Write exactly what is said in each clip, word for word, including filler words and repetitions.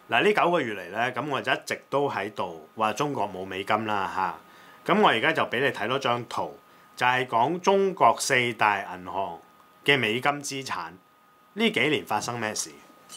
嗱呢九個月嚟咧，咁我就一直都喺度話中國冇美金啦嚇。咁我而家就俾你睇多張圖，就係講中國四大銀行嘅美金資產呢幾年發生咩事。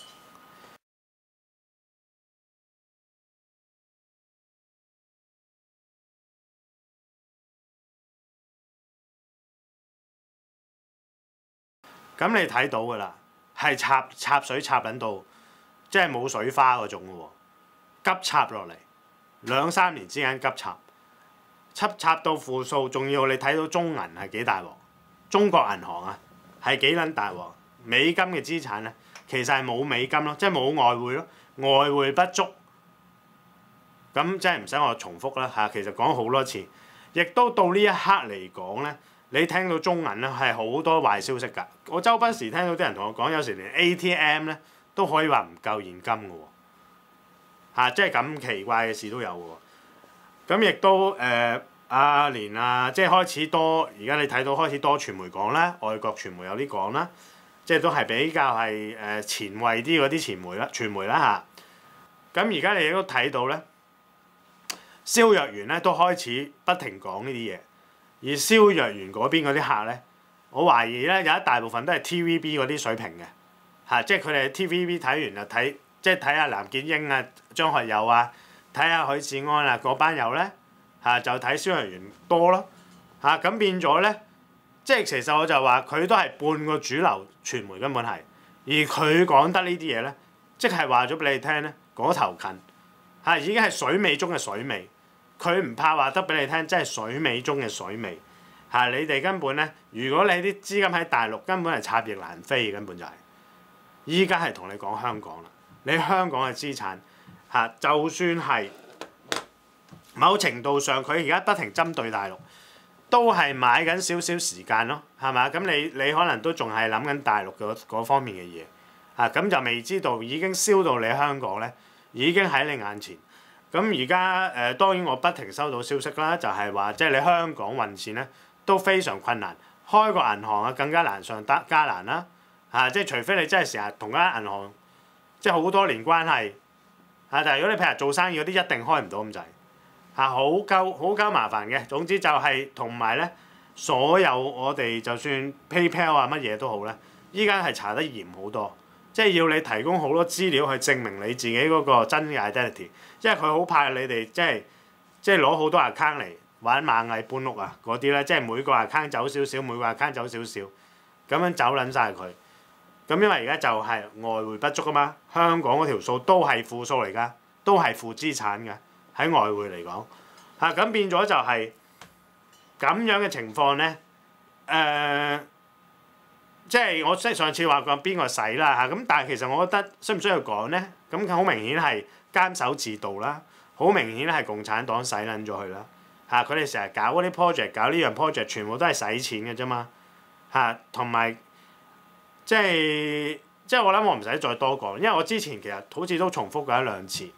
咁你睇到㗎啦，係插插水插緊到，即係冇水花嗰種嘅喎，急插落嚟，兩三年之間急插，插插到負數，仲要你睇到中銀係幾大鑊，中國銀行啊係幾撚大鑊，美金嘅資產咧其實係冇美金咯，即係冇外匯咯，外匯不足，咁即係唔使我重複啦嚇，其實講好多次，亦都到呢一刻嚟講咧。你聽到中銀咧係好多壞消息㗎，我周不時聽到啲人同我講，有時連 A T M 咧都可以話唔夠現金㗎喎，嚇，即係咁奇怪嘅事都有喎。咁亦都誒啊，連啊，即係開始多，而家你睇到開始多傳媒講啦，外國傳媒有啲講啦，即係都係比較係誒前衞啲嗰啲傳媒啦，傳媒啦嚇。咁而家你亦都睇到咧，蕭若元咧都開始不停講呢啲嘢。而蕭若元嗰邊嗰啲客咧，我懷疑咧有一大部分都係 T V B 嗰啲水平嘅，嚇，即係佢哋 T V B 睇完就睇，即係睇下藍潔瑛啊、張學友啊，睇下許志安啊嗰班友咧，嚇就睇蕭若元多咯，嚇咁變咗咧，即係其實我就話佢都係半個主流傳媒根本係，而佢講得呢啲嘢咧，即係話咗俾你聽咧，嗰頭近嚇已經係水尾中嘅水尾。佢唔怕話得俾你聽，真係水尾中嘅水尾嚇、啊！你哋根本咧，如果你啲資金喺大陸，根本係插翼難飛，根本就係、是。依家係同你講香港啦，你香港嘅資產嚇、啊，就算係某程度上，佢而家不停針對大陸，都係買緊少少時間咯，係嘛？咁你你可能都仲係諗緊大陸嗰方面嘅嘢嚇，咁、啊、就未知道已經燒到你香港咧，已經喺你眼前。咁而家誒當然我不停收到消息啦，就係話即係你香港運錢咧都非常困難，開個銀行啊更加難上得加難啦嚇、啊，即係除非你真係成日同間銀行即係好多年關係嚇、啊，但係如果你譬如做生意嗰啲一定開唔到咁滯嚇，好鳩好鳩麻煩嘅。總之就係同埋咧，所有我哋就算 PayPal 啊乜嘢都好咧，依家係查得嚴好多。即係要你提供好多資料去證明你自己嗰個真嘅 identity， 因為佢好怕你哋即係即係攞好多 account 嚟玩螞蟻搬屋啊嗰啲咧，即係每個 account 走少少，每個 account 走少少，咁樣走撚晒佢。咁因為而家就係外匯不足啊嘛，香港嗰條數都係負數嚟㗎，都係負資產㗎，喺外匯嚟講嚇，咁變咗就係咁樣嘅情況咧，誒、呃。即係我即係上次話過邊個使啦嚇，咁但係其實我覺得需唔需要講咧？咁好明顯係監守自盜啦，好明顯係共產黨使撚咗佢啦嚇。佢哋成日搞嗰啲 project，搞呢樣 project，全部都係使錢嘅啫嘛嚇。同埋即係即係我諗我唔使再多講，因為我之前其實好似都重複過一兩次。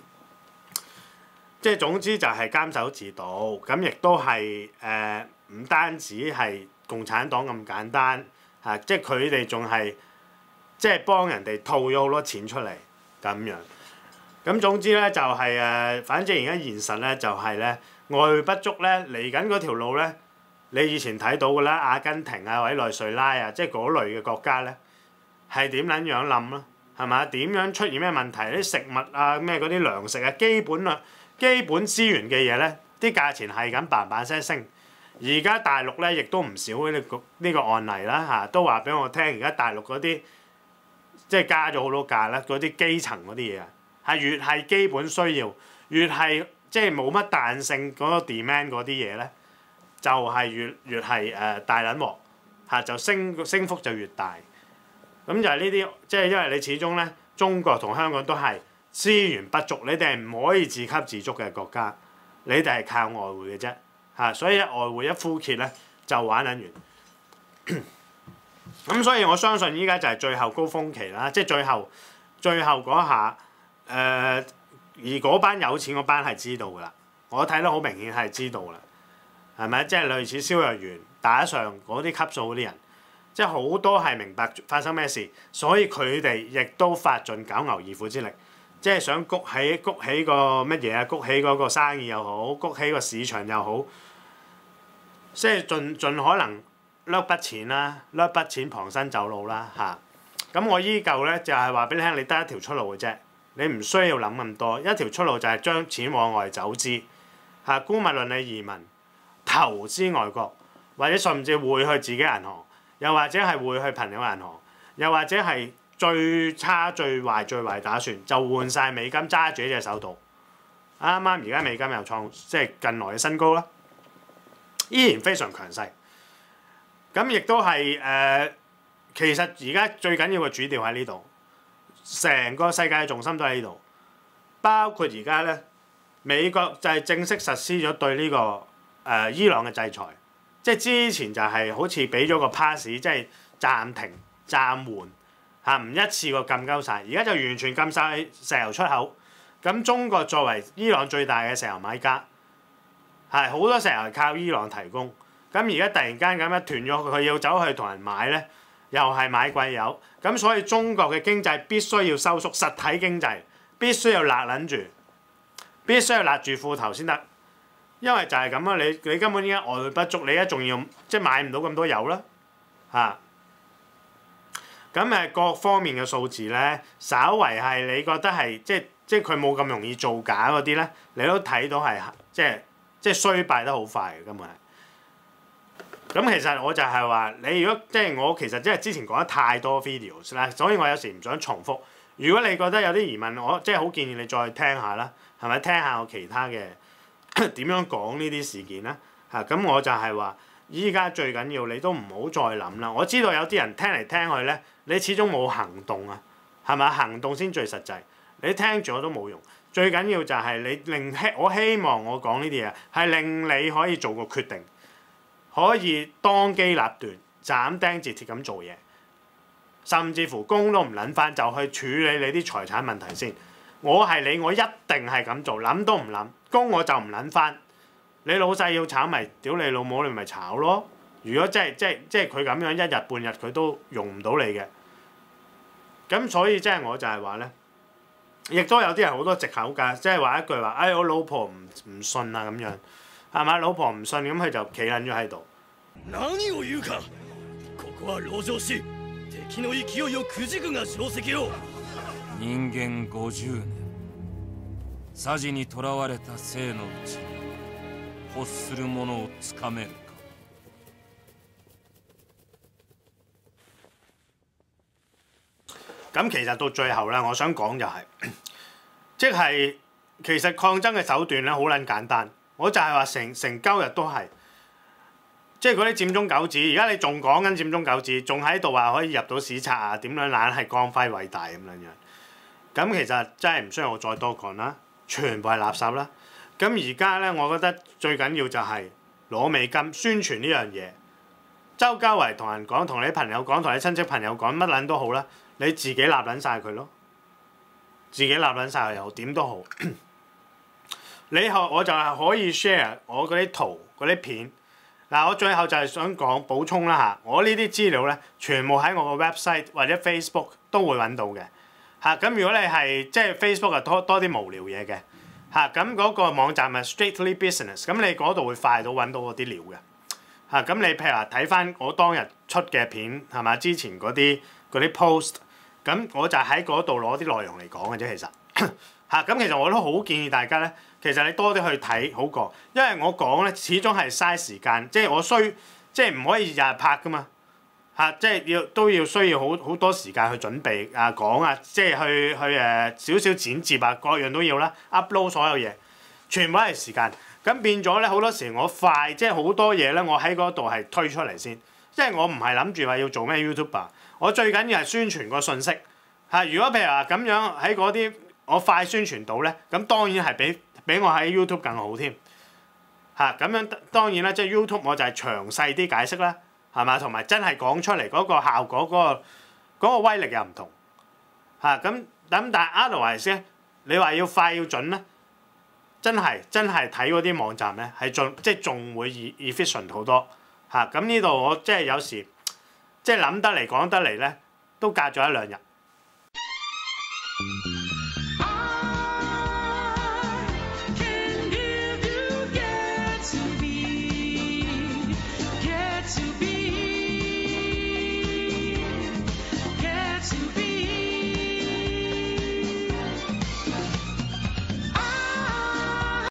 即係總之就係監守自盜，咁亦都係誒唔單止係共產黨咁簡單。啊！即係佢哋仲係即係幫人哋套咗好多錢出嚟咁樣。咁總之咧就係、是、誒，反正而家現實咧就係咧外匯不足咧嚟緊嗰條路咧，你以前睇到㗎啦，阿根廷啊、委內瑞拉啊，即係嗰類嘅國家咧係點撚樣冧咯？係嘛？點樣出現咩問題？啲食物啊、咩嗰啲糧食啊、基本啊、基本資源嘅嘢咧，啲價錢係咁嘭嘭聲升。而家大陸咧亦都唔少呢個呢個案例啦嚇，都話俾我聽。而家大陸嗰啲即係加咗好多價啦，嗰啲基層嗰啲嘢啊，係越係基本需要，越係即係冇乜彈性嗰個 demand 嗰啲嘢咧，就係、是、越越係誒、呃、大撚鑊嚇，就升升幅就越大。咁就係呢啲，即係因為你始終咧，中國同香港都係資源不足，你哋係唔可以自給自足嘅國家，你哋係靠外匯嘅啫。嚇，所以外匯一枯竭咧，就玩撚完。咁所以我相信依家就係最後高峰期啦，即係最後最後嗰下，誒、呃、而嗰班有錢嗰班係知道㗎啦，我睇得好明顯係知道啦，係咪？即係類似蕭若元打上嗰啲級數嗰啲人，即係好多係明白發生咩事，所以佢哋亦都發盡九牛二虎之力， 即係想谷起谷起個乜嘢啊？谷起嗰個生意又好，谷起個市場又好，即係盡盡可能甩筆錢啦，甩筆錢傍身走路啦嚇。咁、啊、我依舊咧就係話俾你聽，你得一條出路嘅啫，你唔需要諗咁多，一條出路就係將錢往外走資嚇。姑勿論你移民、投資外國，或者甚至匯去自己銀行，又或者係匯去朋友銀行，又或者係最差最壞最壞打算就換晒美金揸住喺隻手度。啱啱而家美金又創即係近來嘅新高啦，依然非常強勢。咁亦都係誒、呃，其實而家最緊要嘅主調喺呢度，成個世界嘅重心都喺呢度，包括而家咧美國就係正式實施咗對呢、這個誒、呃、伊朗嘅制裁，即係之前就係好似俾咗個 pass，即係暫停暫緩嚇，唔一次過禁鳩晒，而家就完全禁晒石油出口。咁中國作為伊朗最大嘅石油買家，係好多石油係靠伊朗提供。咁而家突然間咁樣斷咗，佢要走去同人買咧，又係買貴油。咁所以中國嘅經濟必須要收縮，實體經濟必須要勒撚住，必須要勒住褲頭先得。因為就係咁啊！你你根本依家外匯不足，你而家仲要即係買唔到咁多油啦嚇。咁、啊、誒各方面嘅數字咧，稍為係你覺得係即係即係佢冇咁容易造假嗰啲咧，你都睇到係即係即係衰敗得好快嘅根本係。咁其實我就係話，你如果即係我其實即係之前講得太多 videos 啦，所以我有時唔想重複。如果你覺得有啲疑問，我即係好建議你再聽下啦，係咪聽下我其他嘅點樣講呢啲事件啦？嚇、啊、咁我就係話，依家最緊要你都唔好再諗啦。我知道有啲人聽嚟聽去咧，你始終冇行動啊，係咪？行動先最實際。你聽咗都冇用，最緊要就係你令希我希望我講呢啲嘢係令你可以做個決定。可以當機立斷、斬釘截鐵咁做嘢，甚至乎工都唔撚翻就去處理你啲財產問題先。我係你，我一定係咁做，諗都唔諗。工我就唔撚翻。你老細要炒咪屌你老母，你咪炒咯。如果真係即係即係佢咁樣一日半日佢都用唔到你嘅，咁所以即係我就係話咧，亦都有啲人好多藉口㗎，即係話一句話，哎我老婆唔唔信啊咁樣。係咪？老婆唔信咁，佢就企撚咗喺度。 何を言うか。ここは籠城し、敵の勢いをくじくが定石を。人間五十年、さじにとらわれた生のうち、欲するものをつかめるか。 咁其實到最後咧，我想講就係、是，即係其實抗爭嘅手段咧，好撚簡單。我就係話成成鳩日都係，即係嗰啲佔中九子，而家你仲講緊佔中九子，仲喺度話可以入到史冊啊？點樣懶係光輝偉大咁樣樣？咁其實真係唔需要我再多講啦，全部係垃圾啦。咁而家咧，我覺得最緊要就係攞美金宣傳呢樣嘢，周交圍同人講，同你朋友講，同你親戚朋友講，乜撚都好啦，你自己立撚晒佢咯，自己立撚晒佢又點都好。你學我就係可以 share 我嗰啲圖嗰啲片嗱，我最後就係想講補充啦嚇，我呢啲資料咧全部喺我個 website 或者 Facebook 都會揾到嘅嚇。咁如果你係即係 Facebook 係多多啲無聊嘢嘅嚇，咁嗰個網站係 Strictly Business，咁你嗰度會快到揾到嗰啲料嘅嚇。咁你譬如話睇翻我當日出嘅片係嘛，之前嗰啲嗰啲 post，咁我就喺嗰度攞啲內容嚟講嘅啫，其實嚇。咁其實我都好建議大家咧。其實你多啲去睇好過，因為我講咧始終係嘥時間，即係我需即係唔可以日日拍噶嘛嚇，即係要都要需要好好多時間去準備啊講啊，即係去去誒少少剪接啊，各樣都要啦 ，upload 所有嘢，全部都係時間。咁變咗咧好多時我快，即係好多嘢咧，我喺嗰度係推出嚟先，因為我唔係諗住話要做咩 YouTuber， 我最緊要係宣傳個信息嚇。如果譬如話咁樣喺嗰啲我快宣傳到咧，咁當然係比比我喺 YouTube 更好添嚇。咁樣當然啦，即係 YouTube 我就係詳細啲解釋啦，係嘛？同埋真係講出嚟嗰個效果嗰個嗰個威力又唔同嚇。咁咁但係 otherwise 咧，你話要快要準咧，真係真係睇嗰啲網站咧係仲即係仲會 efficient 好多嚇。咁呢度我即係有時即係諗得嚟講得嚟咧，都隔咗一兩日。